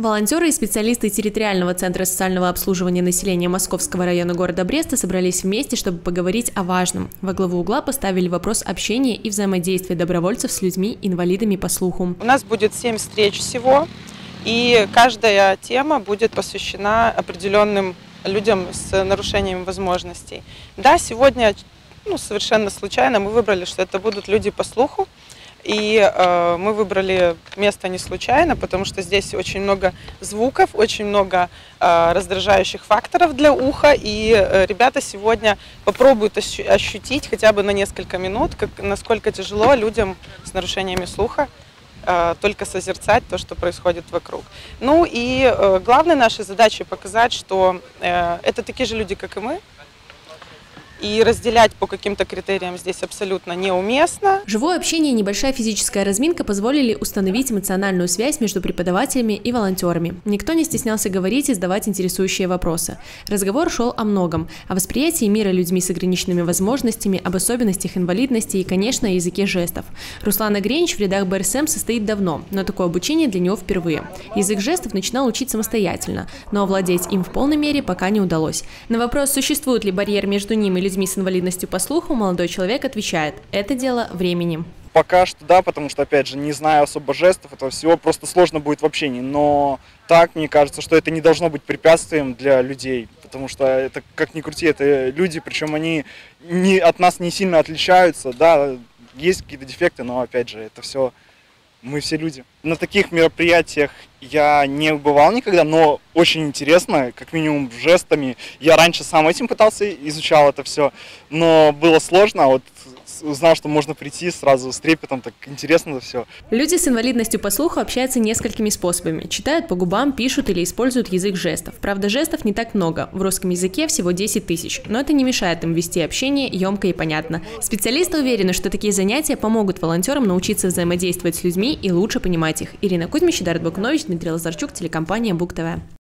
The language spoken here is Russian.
Волонтеры и специалисты территориального центра социального обслуживания населения Московского района города Бреста собрались вместе, чтобы поговорить о важном. Во главу угла поставили вопрос общения и взаимодействия добровольцев с людьми, инвалидами по слуху. У нас будет 7 встреч всего, и каждая тема будет посвящена определенным людям с нарушением возможностей. Да, сегодня совершенно случайно мы выбрали, что это будут люди по слуху. И мы выбрали место не случайно, потому что здесь очень много звуков, очень много раздражающих факторов для уха. И ребята сегодня попробуют ощутить хотя бы на несколько минут, насколько тяжело людям с нарушениями слуха только созерцать то, что происходит вокруг. Ну и главной нашей задачей показать, что это такие же люди, как и мы. И разделять по каким-то критериям здесь абсолютно неуместно. Живое общение и небольшая физическая разминка позволили установить эмоциональную связь между преподавателями и волонтерами. Никто не стеснялся говорить и задавать интересующие вопросы. Разговор шел о многом – о восприятии мира людьми с ограниченными возможностями, об особенностях инвалидности и, конечно, о языке жестов. Руслан Агренич в рядах БРСМ состоит давно, но такое обучение для него впервые. Язык жестов начинал учить самостоятельно, но овладеть им в полной мере пока не удалось. На вопрос, существует ли барьер между ним и людьми с инвалидностью по слуху, молодой человек отвечает: это дело времени. Пока что да, потому что, опять же, не знаю особо жестов, этого всего просто сложно будет в общении. Но так, мне кажется, что это не должно быть препятствием для людей, потому что это, как ни крути, это люди, причем они от нас не сильно отличаются, да, есть какие-то дефекты, но, опять же, это все... Мы все люди. На таких мероприятиях я не бывал никогда, но очень интересно, как минимум жестами. Я раньше сам этим пытался, изучал это все, но было сложно. Вот узнал, что можно прийти сразу с трепетом, так интересно это все. Люди с инвалидностью по слуху общаются несколькими способами. Читают по губам, пишут или используют язык жестов. Правда, жестов не так много. В русском языке всего 10 тысяч. Но это не мешает им вести общение емко и понятно. Специалисты уверены, что такие занятия помогут волонтерам научиться взаимодействовать с людьми и лучше понимать их. Ирина Кузьмич, Дарья Бакунович, Дмитрий Лазарчук, телекомпания Буг ТВ.